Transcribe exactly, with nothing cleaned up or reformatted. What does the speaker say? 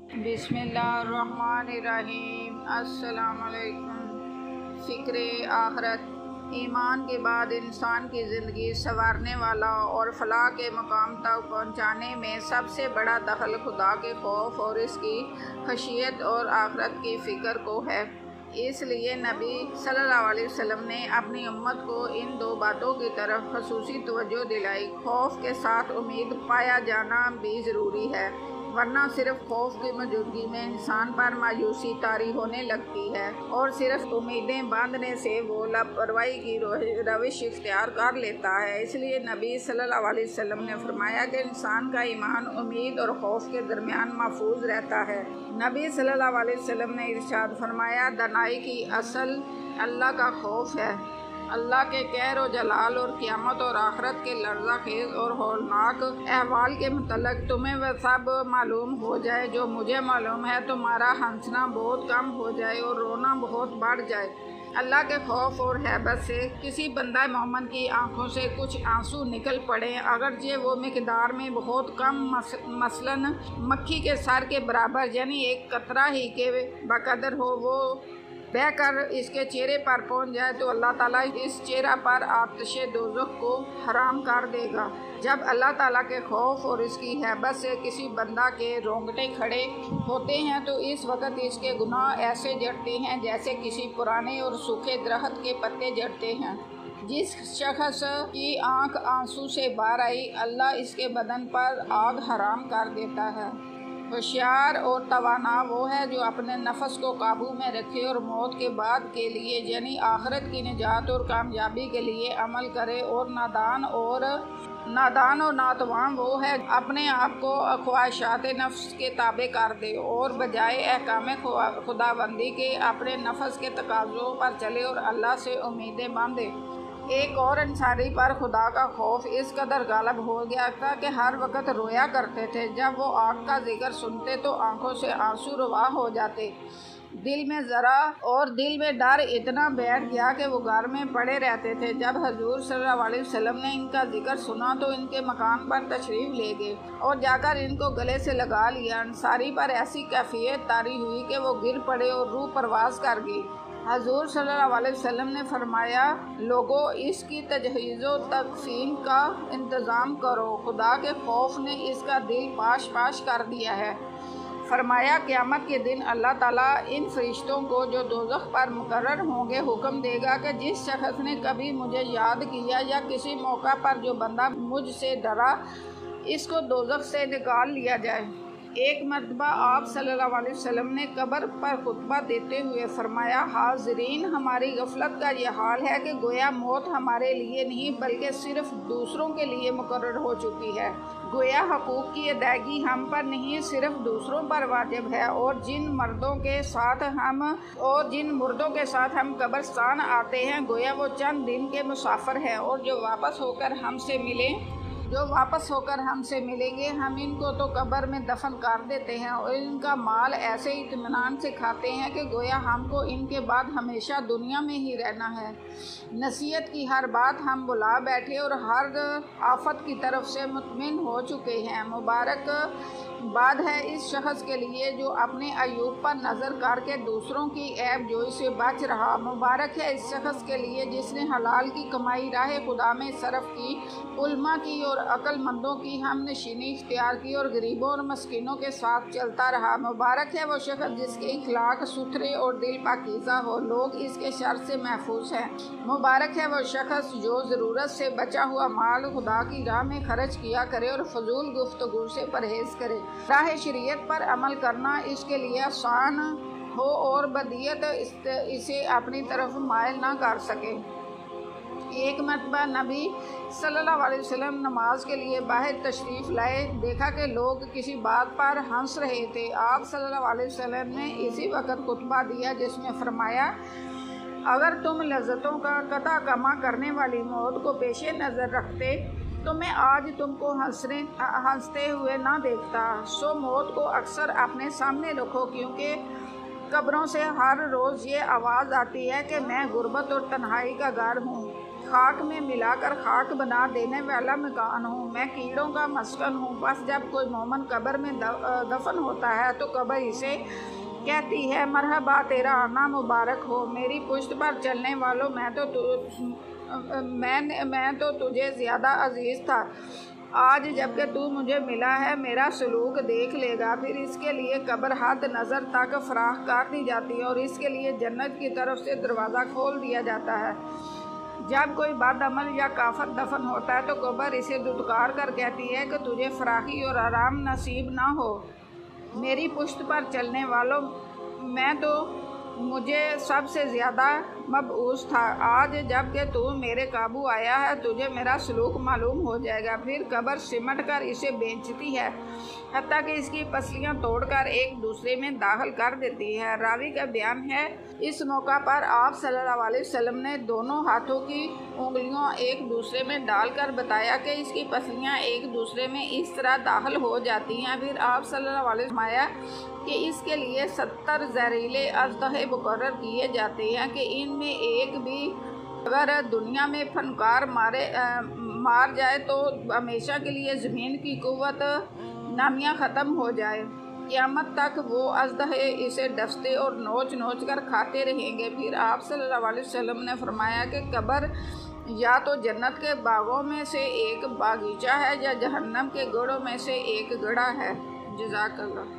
बिस्मिल्लाहिर्रहमानिर्रहीम। अस्सलामुअलैकुम। फ़िक्र आखिरत। ईमान के बाद इंसान की ज़िंदगी संवारने वाला और फलाह के मकाम तक पहुँचाने में सबसे बड़ा दखल खुदा के खौफ और इसकी खशियत और आखिरत की फ़िक्र को है। इसलिए नबी सल्लल्लाहु अलैहि वसल्लम ने अपनी उम्मत को इन दो बातों की तरफ ख़ुसूसी तवज्जो दिलाई। खौफ के साथ उम्मीद पाया जाना भी ज़रूरी है, वरना सिर्फ खौफ की मौजूदगी में इंसान पर मायूसी तारी होने लगती है और सिर्फ उम्मीदें बांधने से वो लापरवाही की रविश इख्तियार कर लेता है। इसलिए नबी सल्लल्लाहु अलैहि वसल्लम ने फरमाया कि इंसान का ईमान उम्मीद और खौफ के दरमियान महफूज रहता है। नबी सल्लल्लाहु अलैहि वसल्लम ने इरशाद फरमाया, दनाई की असल अल्लाह का खौफ है। अल्लाह के कहर और जलाल और क़यामत और आखिरत के लर्ज़ा खेज़ और हौलनाक अहवाल के मतलब तुम्हें वह सब मालूम हो जाए जो मुझे मालूम है, तुम्हारा हंसना बहुत कम हो जाए और रोना बहुत बढ़ जाए। अल्लाह के खौफ और हैबत से किसी बंदा मोमन की आंखों से कुछ आंसू निकल पड़े, अगरचे वो मिकदार में बहुत कम, मस, मसलन मक्खी के सर के बराबर यानी एक कतरा ही के बकदर हो, वो बहकर इसके चेहरे पर पहुंच जाए तो अल्लाह ताला इस चेहरा पर आतिशे दोज़ख को हराम कर देगा। जब अल्लाह ताला के खौफ और इसकी हैबत से किसी बंदा के रोंगटे खड़े होते हैं तो इस वक्त इसके गुनाह ऐसे जड़ते हैं जैसे किसी पुराने और सूखे दरख्त के पत्ते जड़ते हैं। जिस शख्स की आंख आंसू से बाहर आई, अल्लाह इसके बदन पर आग हराम कर देता है। होशियार और तवाना वो है जो अपने नफ्स को काबू में रखे और मौत के बाद के लिए यानी आखिरत की निजात और कामयाबी के लिए अमल करे। और नादान और नादान और नातवान वो है अपने आप को ख्वाहिशात नफ्स के ताबे कर दे और बजाय अहकाम खुदाबंदी के अपने नफ्स के तकाज़ों पर चले और अल्लाह से उम्मीदें बांधे। एक और अंसारी पर खुदा का खौफ इस कदर गालब हो गया था कि हर वक्त रोया करते थे। जब वो आग का जिक्र सुनते तो आंखों से आंसू रवा हो जाते। दिल में ज़रा और दिल में डर इतना बैठ गया कि वो घर में पड़े रहते थे। जब हजूर सल्लल्लाहु अलैहि वसल्लम ने इनका जिक्र सुना तो इनके मकान पर तशरीफ़ ले गए और जाकर इनको गले से लगा लिया। अंसारी पर ऐसी कैफियत तारी हुई कि वो गिर पड़े और रूह परवास कर गई। हजूर सल्लल्लाहु अलैहि वसल्लम ने फरमाया, लोगों इसकी तजहीज़ो तकफीन का इंतज़ाम करो, खुदा के खौफ ने इसका दिल पाश पाश कर दिया है। फरमाया, क़यामत के दिन अल्लाह ताला इन फरिश्तों को जो दोज़ख पर मुकर्रर होंगे हुक्म देगा कि जिस शख्स ने कभी मुझे याद किया या किसी मौका पर जो बंदा मुझसे डरा, इसको दोज़ख से निकाल लिया जाए। एक मरतबा आप सल्लल्लाहु अलैहि वसल्लम ने कब्र पर खुतबा देते हुए फरमाया, हाज़रीन, हमारी गफलत का यह हाल है कि गोया मौत हमारे लिए नहीं बल्कि सिर्फ दूसरों के लिए मुकर्रर हो चुकी है। गोया हकूक़ की अदायगी हम पर नहीं सिर्फ दूसरों पर वाजिब है। और जिन मर्दों के साथ हम और जिन मुर्दों के साथ हम कब्रिस्तान आते हैं, गोया वो चंद दिन के मुसाफिर हैं और जो वापस होकर हमसे मिले जो वापस होकर हमसे मिलेंगे, हम इनको तो कब्र में दफन कर देते हैं और इनका माल ऐसे इत्मीनान से खाते हैं कि गोया हमको इनके बाद हमेशा दुनिया में ही रहना है। नसीहत की हर बात हम बुला बैठे और हर आफत की तरफ से मुतमिन हो चुके हैं। मुबारक बाद है इस शख्स के लिए जो अपने अयूब पर नज़र करके दूसरों की ऐब जोई से बच रहा। मुबारक है इस शख्स के लिए जिसने हलाल की कमाई राह खुदा में सरफ की, उल्मा की और अक्लमंदों की हम नशीनी इख्तियार की और गरीबों और मस्किनों के साथ चलता रहा। मुबारक है वो शख्स जिसके इखलाक सुथरे और दिल पाकीज़ा हो, लोग इसके शर से महफूज हैं। मुबारक है वो शख्स जो ज़रूरत से बचा हुआ माल खुदा की राह में खर्च किया करे और फजूल गुफ्तगू से परहेज़ करे। राह शरीयत पर अमल करना इसके लिए आसान हो और बदियत इसे अपनी तरफ मायल ना कर सके। एक मरतबा नबी सल्लल्लाहु अलैहि वसल्लम नमाज के लिए बाहर तशरीफ़ लाए, देखा कि लोग किसी बात पर हंस रहे थे। आप सल्लल्लाहु अलैहि वसल्लम ने इसी वक्त खुतबा दिया जिसमें फरमाया, अगर तुम लज्जतों का कता कमा करने वाली मौत को पेश नज़र रखते तो मैं आज तुमको हंसने हंसते हुए ना देखता। सो मौत को अक्सर अपने सामने रखो, क्योंकि कब्रों से हर रोज़ ये आवाज़ आती है कि मैं गुर्बत और तन्हाई का घर हूँ। खाक में मिलाकर खाक बना देने वाला मकान हूँ। मैं कीड़ों का मस्कन हूँ। बस जब कोई मोमन कब्र में दफन होता है तो कब्र इसे कहती है, मरहबा, तेरा आना मुबारक हो। मेरी पुश्त पर चलने वालों, मैं तो तु, मैं मैं तो तुझे ज़्यादा अजीज़ था। आज जबकि तू मुझे मिला है, मेरा सलूक देख लेगा। फिर इसके लिए कब्र हद नज़र तक फराख कर दी जाती है और इसके लिए जन्नत की तरफ से दरवाज़ा खोल दिया जाता है। जब कोई बदअमल या काफर दफन होता है तो कब्र इसे दुत्कार कर कहती है कि तुझे फराखी और आराम नसीब ना हो। मेरी पुश्त पर चलने वालों, मैं तो मुझे सबसे ज़्यादा मबऊस था। आज जबकि तू मेरे काबू आया है, तुझे मेरा सलूक मालूम हो जाएगा। फिर कब्र सिमट कर इसे बेचती है, हत्ता कि इसकी पसलियाँ तोड़कर एक दूसरे में दाखिल कर देती है। रावी का बयान है, इस मौका पर आप सल्लल्लाहु अलैहि वसल्लम ने दोनों हाथों की उंगलियों एक दूसरे में डालकर बताया कि इसकी पसलियाँ एक दूसरे में इस तरह दाखिल हो जाती हैं। फिर आप सल्लल्लाहु अलैहि वसल्लम फरमाया कि इसके लिए सत्तर जहरीले अजदहे मुकर्रर किए जाते हैं कि इनमें एक भी अगर दुनिया में फनकार मारे आ, मार जाए तो हमेशा के लिए ज़मीन की कुव्वत नामियाँ ख़त्म हो जाए। क़यामत तक वो अजदहे इसे डसते और नोच नोच कर खाते रहेंगे। फिर आप सल्लल्लाहु अलैहि वसल्लम ने फरमाया कि कब्र या तो जन्नत के बागों में से एक बागीचा है या जहन्नम के गढ़ों में से एक गढ़ा है। जज़ाकल्लाह।